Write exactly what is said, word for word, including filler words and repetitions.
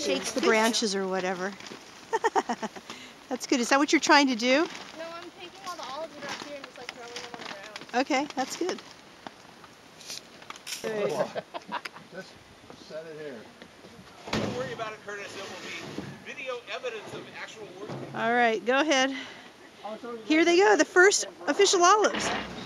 shakes the branches or whatever. That's good. Is that what you're trying to do? No, I'm taking all the olives that are up here and just like throwing them on the ground. Okay, that's good. Just set it here. Don't worry about it, Curtis. It will be video evidence of actual work. All right, go ahead. Here they go, the first official olives.